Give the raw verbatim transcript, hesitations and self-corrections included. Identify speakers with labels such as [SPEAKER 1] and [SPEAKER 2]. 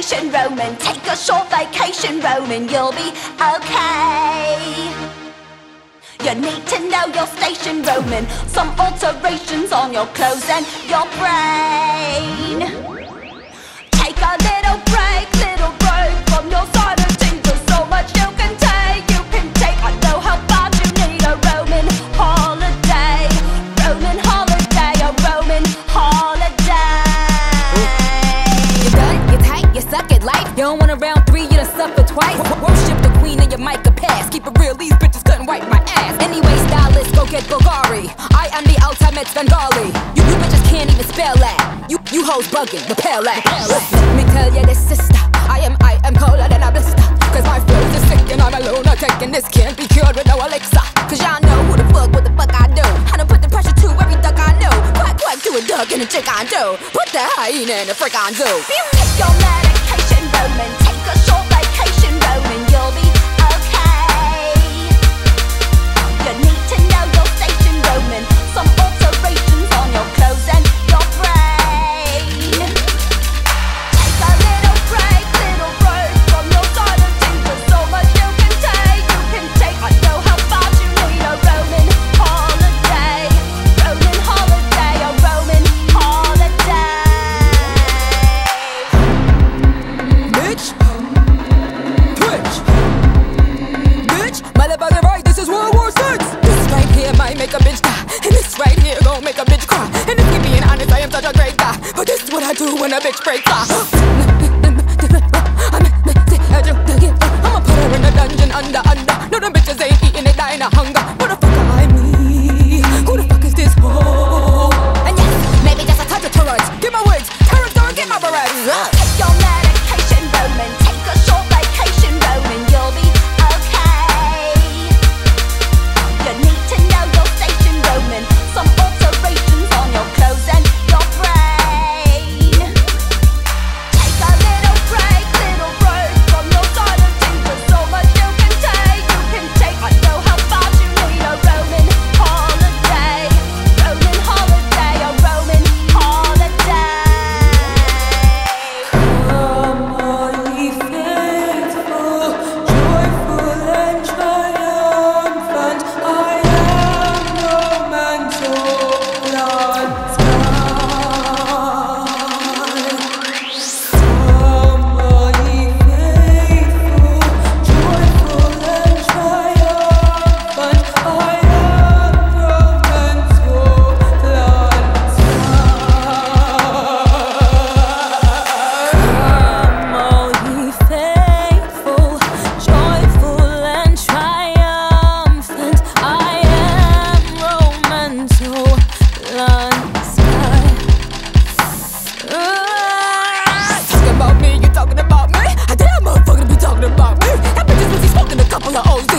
[SPEAKER 1] vacation roaming. Take a short vacation roaming, you'll be okay. You need to know your station roaming. Some alterations on your clothes and your brain. Take a little break, little break from your sanity. There's so much you can take, you can take. I know how bad you need a roaming holiday. Roaming holiday, a roaming holiday.
[SPEAKER 2] You done, you tight, you suck at life. You don't want a round three, you done suffer twice. Worship the queen and your mic a pass. Keep it real, these bitches couldn't wipe my ass. Anyway, stylist, go get Bulgari. I am the ultimate Svengali. You, you bitches can't even spell that. You, you hoes bugging, repel that. Let me tell you this, sister, I am, I am colder than a blister. Cause my flows is sick and I'm a lunatic, and this can't be cured with no elixir. Cause y'all know who the fuck, what the fuck I do. I done put the pressure to every duck I know. Quack, quack to a duck and a chick I do. Put the hyena in the frick on zoo.
[SPEAKER 1] Take your medication roaming. Take a short vacation roaming, you'll be okay. You need to know your station roaming. Some alterations on your clothes and your brain. Take a little break, little break from your sanity. There's so much you can take, you can take. I know how bad you need a roaming holiday. Roaming holiday, a roaming holiday.
[SPEAKER 2] Bitch, bitch, bitch, motherfucker, right? This is World War Six. This right here might make a bitch die, and this right here gon' make a bitch cry. And if you're being honest, I am such a great guy, but this is what I do when a bitch breaks off. I'ma put her in a dungeon under, under. No, them bitches ain't eating, they dying of hunger. What the fuck am I me? Who the fuck is this hoe? And yes, maybe just a touch of tolerance. Get my wigs, terrorists don't get my berets.
[SPEAKER 1] Take your medication roaming. Take a short vacation roaming, you'll be okay. You need to know your station roaming. Some alterations on your clothes and your brain. Take a little break, little break from your sanity. There's so much you can take, you can take. I know how bad you need a roaming holiday. Roaming holiday, a roaming holiday.
[SPEAKER 2] Come on, ye faithful, joyful and triumphant. I am no man so glad Come on, ye faithful, joyful and triumphant. I am no man so glad Come, all ye faithful, joyful and triumphant. I am Roman, so land sky. Talking about me, you talking about me? I damn motherfucker be talking about me. That bitch is busy smoking a couple of O's.